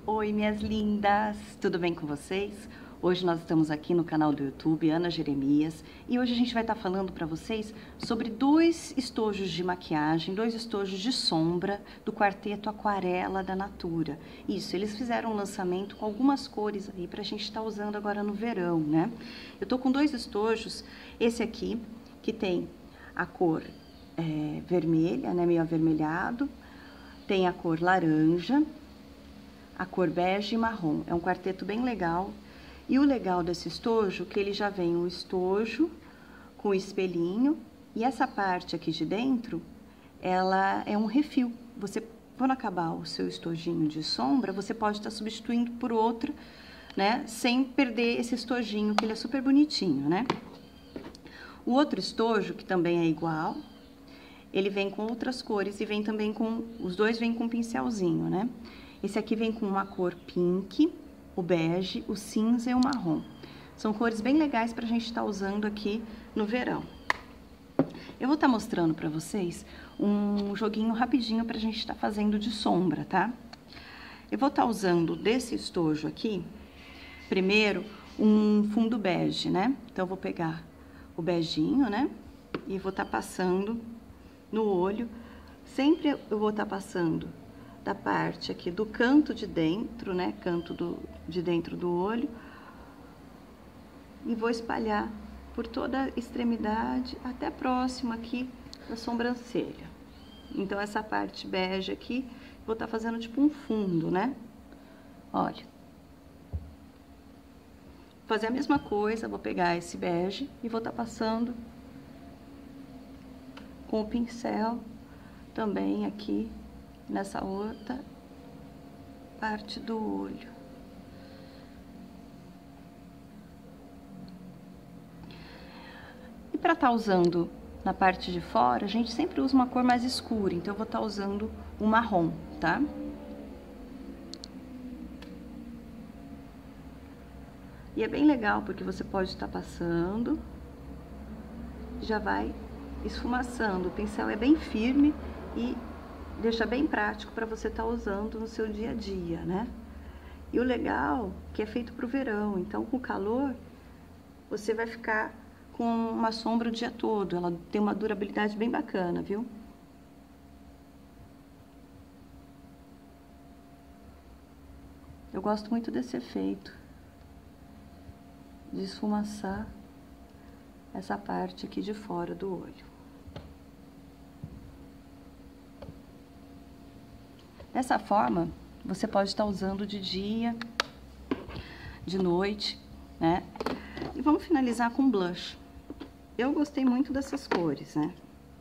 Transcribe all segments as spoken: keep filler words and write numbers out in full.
Oi, minhas lindas! Tudo bem com vocês? Hoje nós estamos aqui no canal do YouTube, Ana Jeremias, e hoje a gente vai estar falando para vocês sobre dois estojos de maquiagem, dois estojos de sombra do quarteto Aquarela da Natura. Isso, eles fizeram um lançamento com algumas cores aí pra gente estar usando agora no verão, né? Eu tô com dois estojos, esse aqui, que tem a cor é, vermelha, né, meio avermelhado, tem a cor laranja, a cor bege e marrom. É um quarteto bem legal. E o legal desse estojo, que ele já vem o estojo com o espelhinho, e essa parte aqui de dentro, ela é um refil. Você, quando acabar o seu estojinho de sombra, você pode estar substituindo por outro, né, sem perder esse estojinho, que ele é super bonitinho, né? O outro estojo, que também é igual, ele vem com outras cores e vem também com, os dois vêm com um pincelzinho, né? Esse aqui vem com uma cor pink, o bege, o cinza e o marrom. São cores bem legais pra gente estar usando aqui no verão. Eu vou estar mostrando pra vocês um joguinho rapidinho pra gente estar fazendo de sombra, tá? Eu vou estar usando desse estojo aqui, primeiro, um fundo bege, né? Então, eu vou pegar o beginho, né? E vou estar passando no olho. Sempre eu vou estar passando da parte aqui do canto de dentro, né, canto do, de dentro do olho, e vou espalhar por toda a extremidade, até próximo aqui da sobrancelha. Então, essa parte bege aqui, vou estar fazendo tipo um fundo, né? Olha. Vou fazer a mesma coisa, vou pegar esse bege e vou estar passando com o pincel também aqui nessa outra parte do olho. E para estar usando na parte de fora, a gente sempre usa uma cor mais escura, então eu vou estar usando o marrom, tá? E é bem legal, porque você pode estar passando, já vai esfumaçando. O pincel é bem firme e deixa bem prático para você estar usando no seu dia a dia, né? E o legal é que é feito pro verão, então com o calor você vai ficar com uma sombra o dia todo. Ela tem uma durabilidade bem bacana, viu? Eu gosto muito desse efeito de esfumaçar essa parte aqui de fora do olho. Dessa forma, você pode estar usando de dia, de noite, né? E vamos finalizar com blush. Eu gostei muito dessas cores, né?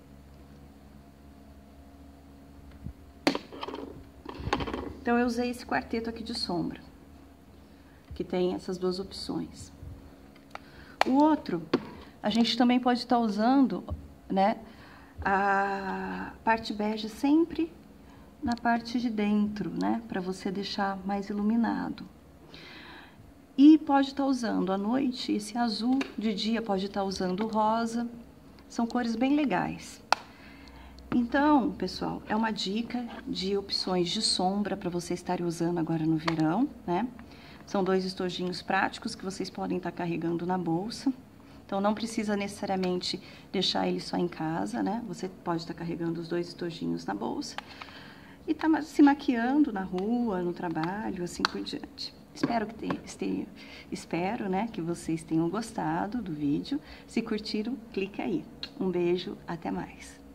Então, eu usei esse quarteto aqui de sombra, que tem essas duas opções. O outro, a gente também pode estar usando, né, a parte bege sempre na parte de dentro, né, para você deixar mais iluminado. E pode estar usando à noite esse azul, de dia pode estar usando o rosa. São cores bem legais. Então, pessoal, é uma dica de opções de sombra para vocês estarem usando agora no verão, né? São dois estojinhos práticos que vocês podem estar carregando na bolsa. Então, não precisa necessariamente deixar ele só em casa, né? Você pode estar carregando os dois estojinhos na bolsa e tá se maquiando na rua, no trabalho, assim por diante. Espero que tenha, esteja, espero, né, que vocês tenham gostado do vídeo. Se curtiram, clica aí. Um beijo, até mais.